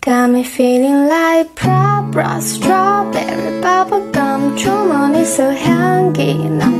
Got me feeling like pop, raw strawberry bubblegum. True money so hangy.